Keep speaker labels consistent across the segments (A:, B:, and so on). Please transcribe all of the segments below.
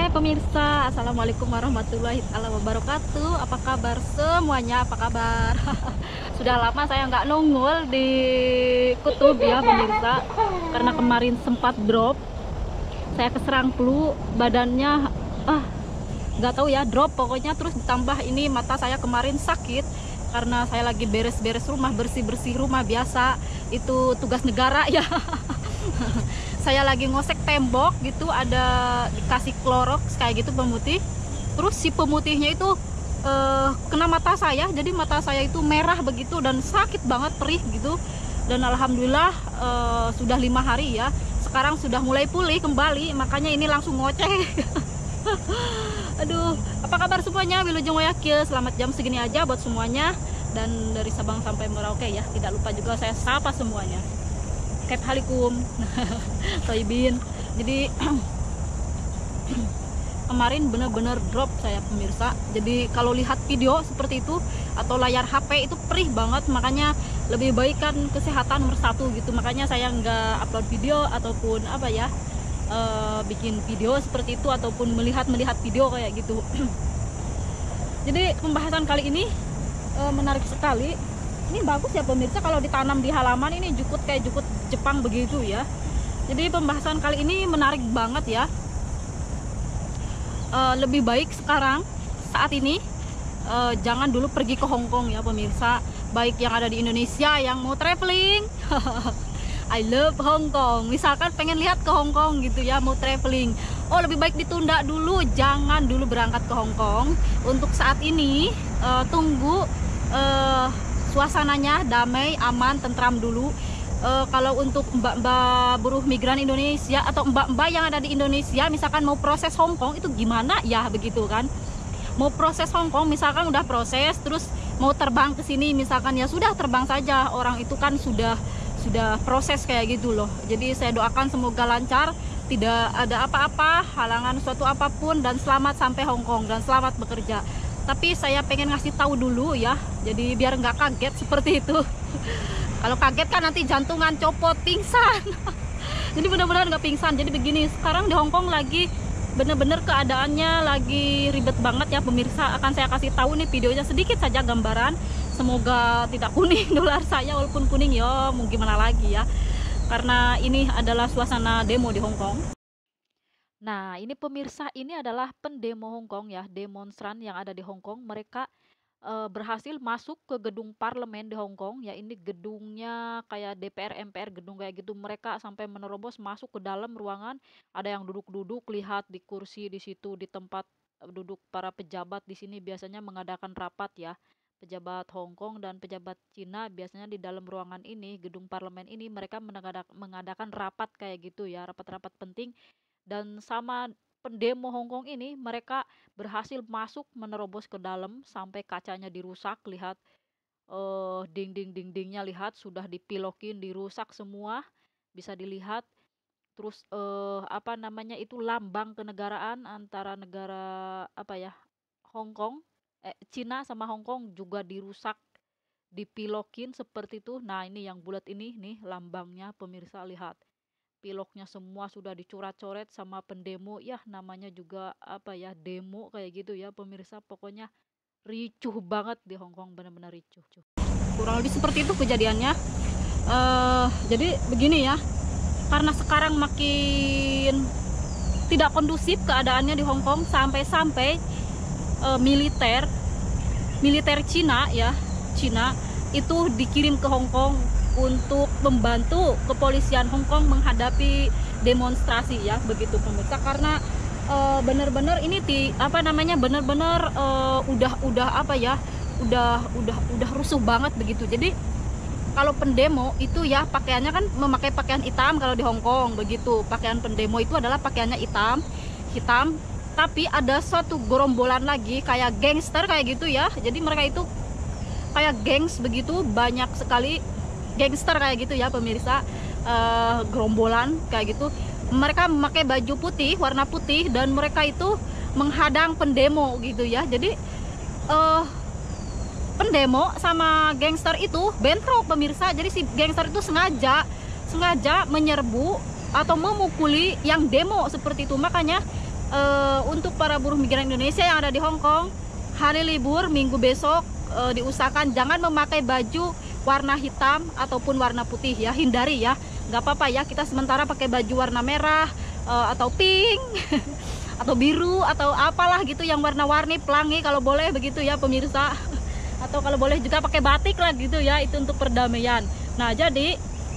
A: Hai pemirsa, Assalamualaikum warahmatullahi wabarakatuh. Apa kabar semuanya? Apa kabar? Sudah lama saya nggak nongol di kutub ya pemirsa, karena kemarin sempat drop. Saya keserang flu, badannya nggak tahu ya, drop pokoknya. Terus ditambah ini mata saya kemarin sakit karena saya lagi beres-beres rumah, bersih-bersih rumah biasa. Itu tugas negara ya. Saya lagi ngosek tembok gitu, ada dikasih Clorox kayak gitu pemutih. Terus si pemutihnya itu kena mata saya, jadi mata saya itu merah begitu dan sakit banget, perih gitu. Dan alhamdulillah sudah 5 hari ya, sekarang sudah mulai pulih kembali, makanya ini langsung ngoceh. Aduh, apa kabar semuanya? Wilujeng Wayakil, selamat jam segini aja buat semuanya. Dan dari Sabang sampai Merauke ya, tidak lupa juga saya sapa semuanya. Kep halikum Toibin. Jadi kemarin bener-bener drop saya pemirsa. Jadi kalau lihat video seperti itu atau layar HP itu perih banget, makanya lebih baik kan kesehatan nomor 1 gitu. Makanya saya nggak upload video ataupun apa ya, bikin video seperti itu ataupun melihat video kayak gitu. Jadi pembahasan kali ini menarik sekali. Ini bagus ya pemirsa, kalau ditanam di halaman ini jukut kayak jukut Jepang begitu ya. Jadi pembahasan kali ini menarik banget ya. Lebih baik sekarang saat ini jangan dulu pergi ke Hong Kong ya pemirsa. Baik yang ada di Indonesia yang mau traveling. I love Hong Kong. Misalkan pengen lihat ke Hong Kong gitu ya, mau traveling. Oh, lebih baik ditunda dulu, jangan dulu berangkat ke Hong Kong. Untuk saat ini tunggu suasananya damai, aman, tentram dulu. Kalau untuk mbak-mbak buruh migran Indonesia atau mbak-mbak yang ada di Indonesia, misalkan mau proses Hong Kong itu gimana ya begitu kan? Mau proses Hong Kong, misalkan udah proses, terus mau terbang ke sini, misalkan ya sudah terbang saja. Orang itu kan sudah proses kayak gitu loh. Jadi saya doakan semoga lancar, tidak ada apa-apa, halangan suatu apapun, dan selamat sampai Hong Kong dan selamat bekerja. Tapi saya pengen ngasih tahu dulu ya, jadi biar nggak kaget seperti itu. Kalau kaget kan nanti jantungan copot, pingsan. Jadi benar-benar nggak pingsan. Jadi begini, sekarang di Hong Kong lagi bener-bener keadaannya lagi ribet banget ya pemirsa. Akan saya kasih tahu nih videonya sedikit saja gambaran. Semoga tidak kuning dolar saya, walaupun kuning ya mau gimana lagi ya. Karena ini adalah suasana demo di Hong Kong. Nah, ini pemirsa, ini adalah pendemo Hong Kong ya, demonstran yang ada di Hong Kong. Mereka berhasil masuk ke gedung parlemen di Hong Kong ya. Ini gedungnya kayak DPR, MPR, gedung kayak gitu. Mereka sampai menerobos masuk ke dalam ruangan. Ada yang duduk-duduk, lihat di kursi di situ, di tempat duduk para pejabat di sini biasanya mengadakan rapat ya. Pejabat Hong Kong dan pejabat Cina biasanya di dalam ruangan ini, gedung parlemen ini, mereka mengadakan rapat kayak gitu ya, rapat-rapat penting. Dan sama pendemo Hong Kong ini, mereka berhasil masuk menerobos ke dalam sampai kacanya dirusak. Lihat dindingnya, lihat sudah dipilokin, dirusak semua, bisa dilihat. Terus apa namanya itu, lambang kenegaraan antara negara apa ya, Hong Kong, Cina sama Hong Kong juga dirusak, dipilokin seperti itu. Nah, ini yang bulat ini nih lambangnya pemirsa, lihat. Piloknya semua sudah dicoret-coret sama pendemo ya, namanya juga apa ya, demo kayak gitu ya pemirsa. Pokoknya ricuh banget di Hong Kong, benar-benar ricuh. Kurang lebih seperti itu kejadiannya. Jadi begini ya, karena sekarang makin tidak kondusif keadaannya di Hong Kong, sampai-sampai militer Cina ya, Cina itu dikirim ke Hong Kong untuk membantu kepolisian Hong Kong menghadapi demonstrasi ya begitu pemirsa. Karena bener-bener ini bener-bener udah apa ya, udah rusuh banget begitu. Jadi kalau pendemo itu ya pakaiannya kan memakai pakaian hitam kalau di Hong Kong begitu. Pakaian pendemo itu adalah pakaiannya hitam. Tapi ada suatu gerombolan lagi kayak gangster kayak gitu ya. Jadi mereka itu kayak gangs begitu, banyak sekali gangster kayak gitu ya pemirsa, gerombolan kayak gitu. Mereka memakai baju putih, warna putih, dan mereka itu menghadang pendemo gitu ya. Jadi pendemo sama gangster itu bentrok pemirsa. Jadi si gangster itu sengaja menyerbu atau memukuli yang demo seperti itu. Makanya untuk para buruh migran Indonesia yang ada di Hong Kong, hari libur minggu besok diusahakan jangan memakai baju warna hitam ataupun warna putih ya, hindari ya. Nggak apa-apa ya, kita sementara pakai baju warna merah atau pink atau biru atau apalah gitu yang warna-warni, pelangi kalau boleh begitu ya pemirsa. Atau kalau boleh juga pakai batik lah gitu ya, itu untuk perdamaian. Nah jadi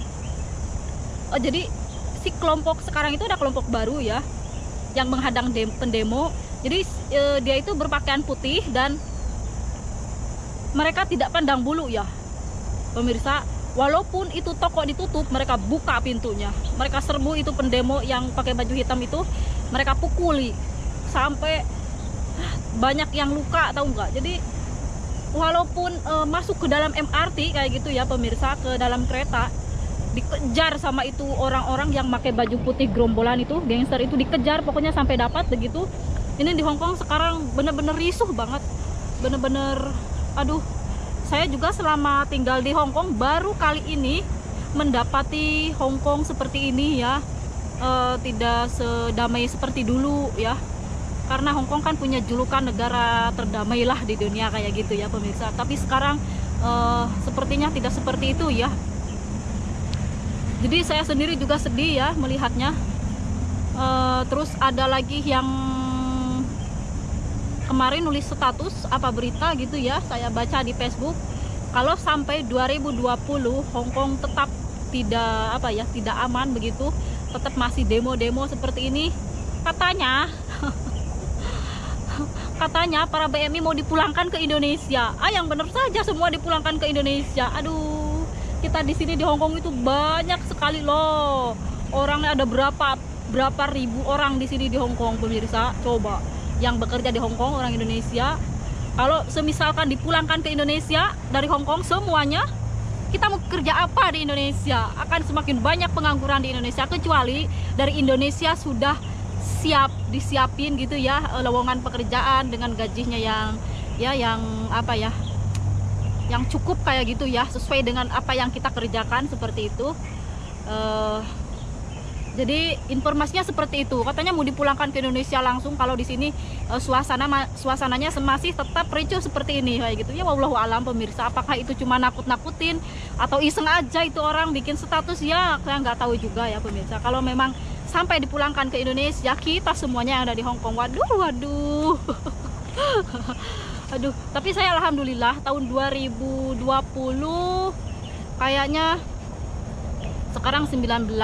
A: si kelompok sekarang itu ada kelompok baru ya yang menghadang pendemo. Jadi dia itu berpakaian putih dan mereka tidak pandang bulu ya pemirsa. Walaupun itu toko ditutup, mereka buka pintunya, mereka serbu itu pendemo yang pakai baju hitam itu, mereka pukuli sampai banyak yang luka, tahu nggak. Jadi walaupun masuk ke dalam MRT kayak gitu ya pemirsa, ke dalam kereta, dikejar sama itu orang-orang yang pakai baju putih gerombolan itu, gangster itu dikejar pokoknya sampai dapat begitu. Ini di Hong Kong sekarang bener-bener risuh banget, bener-bener aduh. Saya juga selama tinggal di Hong Kong baru kali ini mendapati Hong Kong seperti ini ya, tidak sedamai seperti dulu ya. Karena Hong Kong kan punya julukan negara terdamai lah di dunia kayak gitu ya pemirsa. Tapi sekarang sepertinya tidak seperti itu ya. Jadi saya sendiri juga sedih ya melihatnya. Terus ada lagi yang kemarin nulis status apa berita gitu ya, saya baca di Facebook, kalau sampai 2020 Hong Kong tetap tidak tidak aman begitu, tetap masih demo-demo seperti ini. Katanya katanya para BMI mau dipulangkan ke Indonesia. Yang benar saja semua dipulangkan ke Indonesia. Aduh, kita di sini di Hong Kong itu banyak sekali loh. Orangnya ada berapa ribu orang di sini di Hong Kong pemirsa. Coba yang bekerja di Hong Kong orang Indonesia, kalau semisalkan dipulangkan ke Indonesia dari Hong Kong semuanya, kita mau kerja apa di Indonesia? Akan semakin banyak pengangguran di Indonesia, kecuali dari Indonesia sudah disiapin gitu ya lowongan pekerjaan dengan gajinya yang cukup kayak gitu ya, sesuai dengan apa yang kita kerjakan seperti itu. Jadi informasinya seperti itu, katanya mau dipulangkan ke Indonesia langsung. Kalau di sini suasananya masih tetap ricuh seperti ini kayak gitu ya. Wallahu alam pemirsa, apakah itu cuma nakut-nakutin atau iseng aja itu orang bikin status ya, saya nggak tahu juga ya pemirsa. Kalau memang sampai dipulangkan ke Indonesia, kita semuanya yang ada di Hong Kong, waduh aduh. Tapi saya alhamdulillah tahun 2020 kayaknya sekarang 2021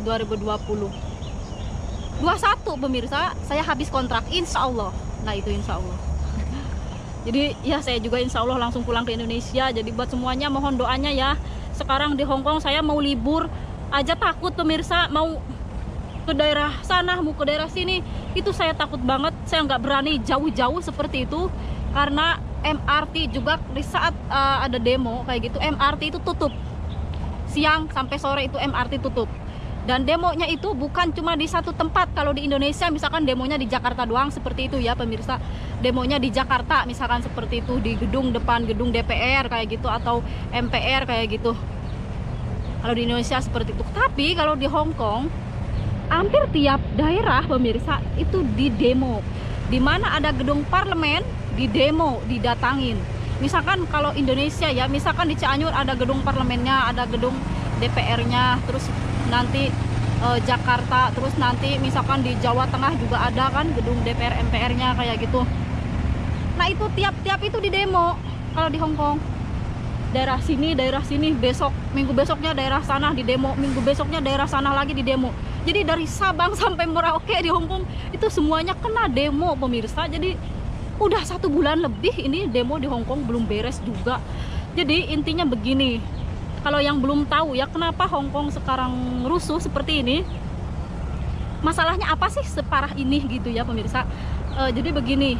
A: pemirsa, saya habis kontrak insya Allah. Nah itu insya Allah. Jadi ya saya juga insya Allah langsung pulang ke Indonesia. Jadi buat semuanya mohon doanya ya. Sekarang di Hong Kong saya mau libur aja takut pemirsa, mau ke daerah sana, mau ke daerah sini, itu saya takut banget. Saya nggak berani jauh-jauh seperti itu karena MRT juga di saat ada demo kayak gitu, MRT itu tutup. Siang sampai sore itu MRT tutup. Dan demonya itu bukan cuma di satu tempat. Kalau di Indonesia misalkan demonya di Jakarta doang seperti itu ya pemirsa. Demonya di Jakarta misalkan seperti itu, di depan gedung DPR kayak gitu, atau MPR kayak gitu. Kalau di Indonesia seperti itu. Tapi kalau di Hong Kong hampir tiap daerah pemirsa itu di demo. Di mana ada gedung parlemen, di demo, didatangin. Misalkan kalau Indonesia ya, misalkan di Cianjur ada gedung parlemennya, ada gedung DPR-nya, terus nanti Jakarta, terus nanti misalkan di Jawa Tengah juga ada kan gedung DPR MPR-nya kayak gitu. Nah itu tiap-tiap itu di demo. Kalau di Hong Kong daerah sini, besok minggu besoknya daerah sana di demo, minggu besoknya daerah sana lagi di demo. Jadi dari Sabang sampai Merauke di Hong Kong itu semuanya kena demo pemirsa. Jadi udah 1 bulan lebih ini demo di Hong Kong belum beres juga. Jadi intinya begini, kalau yang belum tahu ya kenapa Hong Kong sekarang rusuh seperti ini, masalahnya apa sih separah ini gitu ya pemirsa. Jadi begini,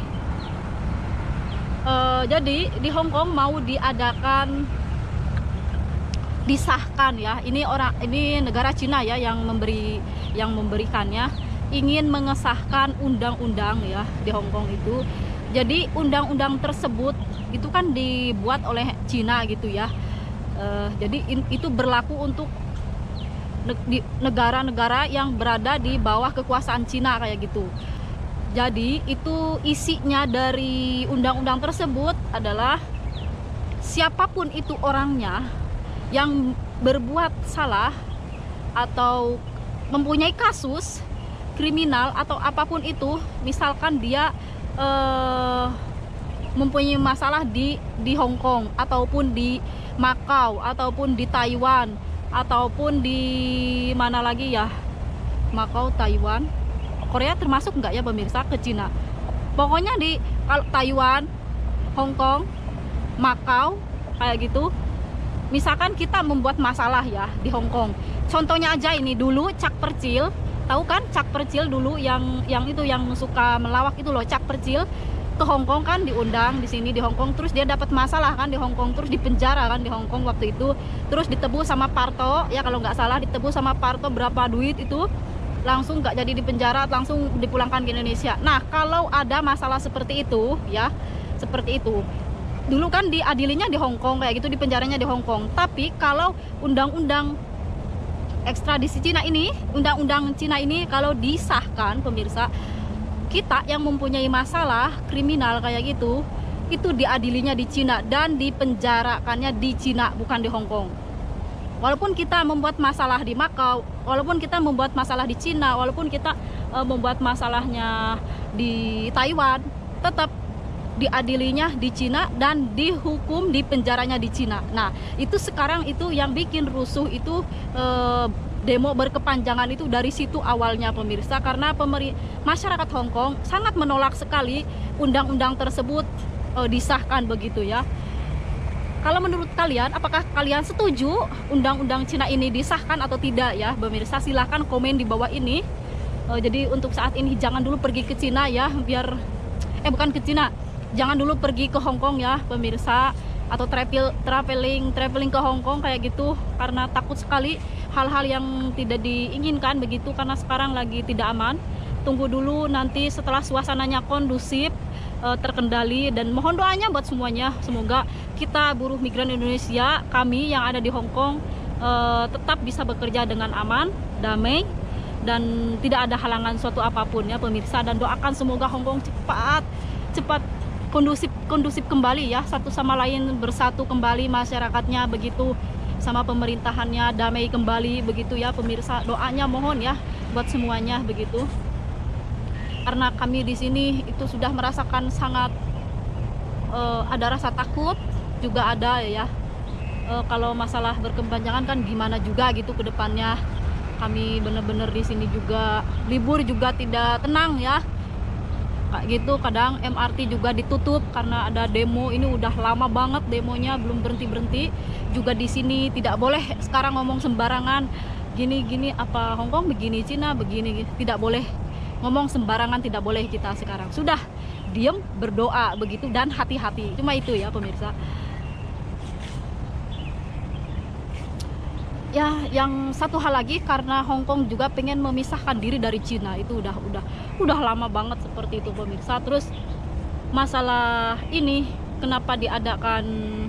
A: jadi di Hong Kong mau disahkan ya, ini negara Cina ya yang memberikannya, ingin mengesahkan undang-undang ya di Hong Kong itu. Jadi undang-undang tersebut itu kan dibuat oleh Cina gitu ya. Jadi itu berlaku untuk negara-negara yang berada di bawah kekuasaan Cina kayak gitu. Jadi itu isinya dari undang-undang tersebut adalah siapapun itu orangnya yang berbuat salah atau mempunyai kasus kriminal atau apapun itu, misalkan dia mempunyai masalah di Hong Kong ataupun di Macau ataupun di Taiwan ataupun di mana lagi ya, Macau, Taiwan, Korea termasuk nggak ya pemirsa ke Cina? Pokoknya di kalau Taiwan, Hong Kong, Macau kayak gitu. Misalkan kita membuat masalah ya di Hong Kong. Contohnya aja ini dulu Cak Percil, tahu kan Cak Percil dulu yang itu yang suka melawak itu loh, Cak Percil ke Hong Kong kan diundang di sini di Hong Kong, terus dia dapat masalah kan di Hong Kong, terus dipenjara kan di Hong Kong waktu itu, terus ditebus sama Parto ya kalau nggak salah, ditebus sama Parto berapa duit itu, langsung nggak jadi dipenjara, langsung dipulangkan ke Indonesia. Nah kalau ada masalah seperti itu ya, seperti itu dulu kan diadilinya di Hong Kong kayak gitu, dipenjaranya di Hong Kong. Tapi kalau undang-undang ekstradisi Cina ini, undang-undang Cina ini kalau disahkan pemirsa, kita yang mempunyai masalah kriminal kayak gitu, itu diadilinya di Cina dan dipenjarakannya di Cina, bukan di Hong Kong. Walaupun kita membuat masalah di Macau, walaupun kita membuat masalah di Cina, walaupun kita membuat masalahnya di Taiwan, tetap diadilinya di Cina dan dihukum di penjaranya di Cina. Nah itu sekarang itu yang bikin rusuh itu demo berkepanjangan itu dari situ awalnya pemirsa, karena masyarakat Hong Kong sangat menolak sekali undang-undang tersebut disahkan begitu ya. Kalau menurut kalian, apakah kalian setuju undang-undang Cina ini disahkan atau tidak ya pemirsa? Silahkan komen di bawah ini. Jadi untuk saat ini jangan dulu pergi ke Cina ya, biar bukan ke Cina, jangan dulu pergi ke Hong Kong ya pemirsa, atau traveling ke Hong Kong kayak gitu, karena takut sekali hal-hal yang tidak diinginkan begitu, karena sekarang lagi tidak aman. Tunggu dulu nanti setelah suasananya kondusif, terkendali, dan mohon doanya buat semuanya, semoga kita buruh migran Indonesia, kami yang ada di Hong Kong tetap bisa bekerja dengan aman, damai, dan tidak ada halangan suatu apapun ya pemirsa. Dan doakan semoga Hong Kong cepat kondusif kembali ya, satu sama lain bersatu kembali masyarakatnya begitu, sama pemerintahannya damai kembali begitu ya pemirsa. Doanya mohon ya buat semuanya begitu, karena kami di sini itu sudah merasakan sangat ada rasa takut juga ada ya. Kalau masalah berkepanjangan kan gimana juga gitu ke depannya. Kami bener-bener di sini juga libur juga tidak tenang ya kayak gitu. Kadang MRT juga ditutup karena ada demo, ini udah lama banget demonya belum berhenti juga. Di sini tidak boleh sekarang ngomong sembarangan gini apa Hong Kong begini, Cina begini, tidak boleh ngomong sembarangan, tidak boleh. Kita sekarang sudah diem, berdoa begitu, dan hati-hati, cuma itu ya pemirsa. Ya, yang satu hal lagi, karena Hong Kong juga pengen memisahkan diri dari Cina, itu udah lama banget seperti itu pemirsa. Terus masalah ini kenapa diadakan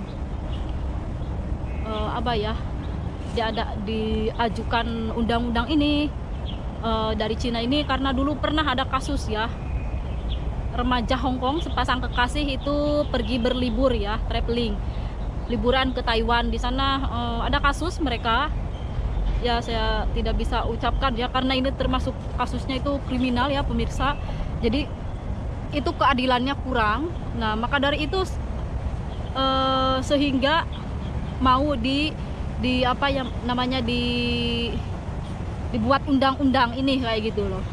A: diajukan undang-undang ini dari Cina ini, karena dulu pernah ada kasus ya, remaja Hong Kong sepasang kekasih itu pergi berlibur ya, traveling liburan ke Taiwan. Di sana ada kasus mereka ya, saya tidak bisa ucapkan ya karena ini termasuk kasusnya itu kriminal ya pemirsa. Jadi itu keadilannya kurang. Nah maka dari itu sehingga mau apa yang namanya dibuat undang-undang ini kayak gitu loh.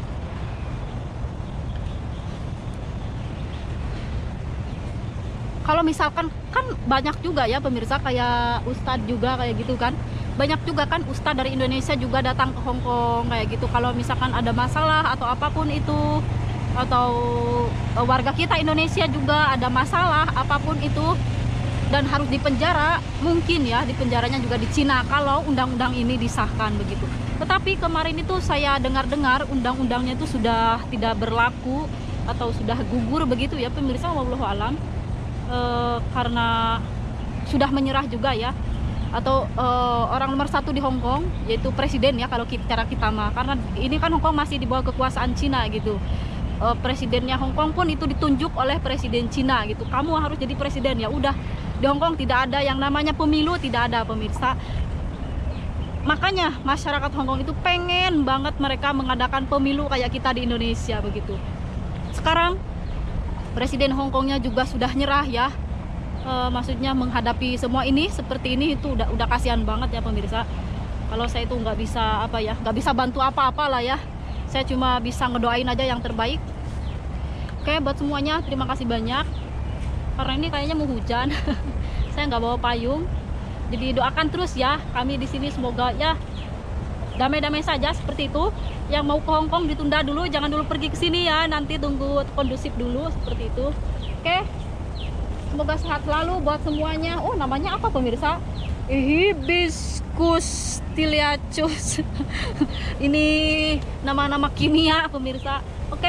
A: Kalau misalkan kan banyak juga ya pemirsa, kayak ustadz juga kayak gitu kan, banyak juga kan ustadz dari Indonesia juga datang ke Hong Kong kayak gitu. Kalau misalkan ada masalah atau apapun itu, atau warga kita Indonesia juga ada masalah apapun itu dan harus dipenjara, mungkin ya dipenjaranya juga di Cina kalau undang-undang ini disahkan begitu. Tetapi kemarin itu saya dengar-dengar undang-undangnya itu sudah tidak berlaku atau sudah gugur begitu ya pemirsa, wallahu alam. Karena sudah menyerah juga ya, atau orang nomor satu di Hong Kong yaitu presiden ya kalau cara kita mah, karena ini kan Hong Kong masih di bawah kekuasaan Cina gitu. presidennya Hong Kong pun itu ditunjuk oleh presiden Cina gitu. Kamu harus jadi presiden, ya udah. Di Hong Kong tidak ada yang namanya pemilu, tidak ada, pemirsa. Makanya masyarakat Hong Kong itu pengen banget mereka mengadakan pemilu kayak kita di Indonesia begitu. Sekarang presiden Hong Kongnya juga sudah nyerah ya. Maksudnya menghadapi semua ini seperti ini itu udah kasihan banget ya pemirsa. Kalau saya itu nggak bisa nggak bisa bantu apa-apa lah ya. Saya cuma bisa ngedoain aja yang terbaik. Oke, buat semuanya terima kasih banyak. Karena ini kayaknya mau hujan, saya nggak bawa payung. Jadi doakan terus ya, kami di sini semoga ya damai-damai saja seperti itu. Yang mau ke Hong Kong ditunda dulu, jangan dulu pergi ke sini ya. Nanti tunggu kondusif dulu seperti itu. Oke. Semoga sehat selalu buat semuanya. Oh, namanya apa pemirsa? Hibiscus tiliacus. Ini nama-nama kimia pemirsa. Oke.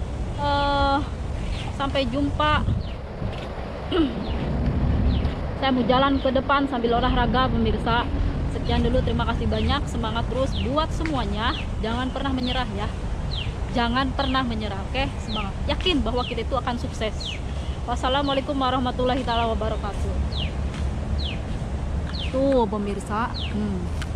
A: Sampai jumpa. Saya mau jalan ke depan sambil olahraga pemirsa. Sekian dulu, terima kasih banyak. Semangat terus buat semuanya. Jangan pernah menyerah ya. Jangan pernah menyerah, oke? Semangat. Yakin bahwa kita itu akan sukses. Wassalamualaikum warahmatullahi wabarakatuh. Tuh pemirsa.